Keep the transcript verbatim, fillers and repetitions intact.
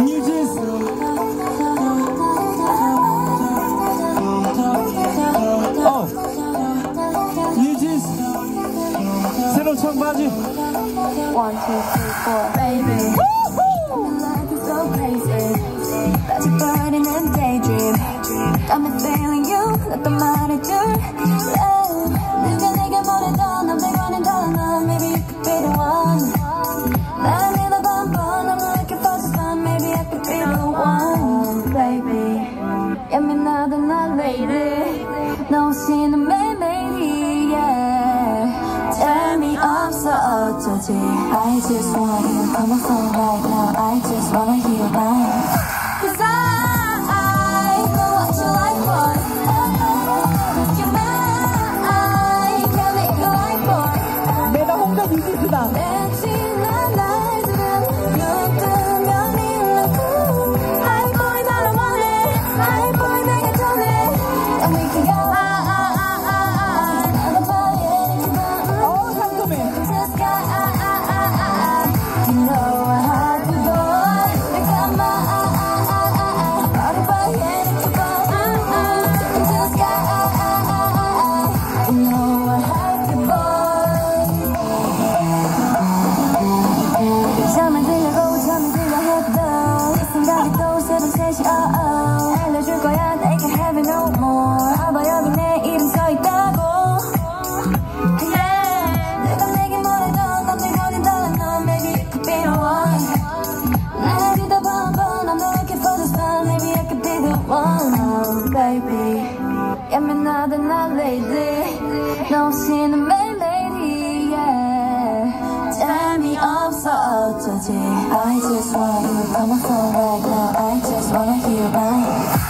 NewJeans. 어, NewJeans 새로 청바지. One, two, three, four, baby. Life is so crazy. That's a burden and daydream. Got me feeling you. 나 또 말해줄. 누가 내게 뭐래도 난 백원은 달라 넌. Maybe you could be the one. 나를 믿어 번번. I'm looking for the sun. Maybe I could be the one, baby. 예민하다 난 lady. 너 없이는 매일매일이 yeah. 재미없어 어쩌지. I just wanna hear you come on phone right now. I just wanna hear you right. Cause I know what you like, boy. You're mine. Tell me you like, boy. 내가 홍대 뉴진스다. 내 지난 날들은 눈뜨면 있는 그 I boy 나를 원해. I boy 내게 전해. And we can go. 어, 상큼해. Just got you know I had to go. 내가 말 body by head to go. Just got you know I had to go. 잠을 들려고 잠을 들려 해도 이 생각이 또 새벽 세 시 oh oh. 알려줄 거야 내게 have it no more. 봐봐 여기 내 이름 써있다고. 누가 내게 뭐래도 난 백원이 달라 넌. Maybe you could be the one. 날 뒤돌아봐 I'm looking for the sun. Maybe I could be the one, baby. 예민하다 난 lady. 너 없이는 매일매일이 yeah. 재미없어 어쩌지. I just wanna hear you come on phone right now. I just wanna hear you right.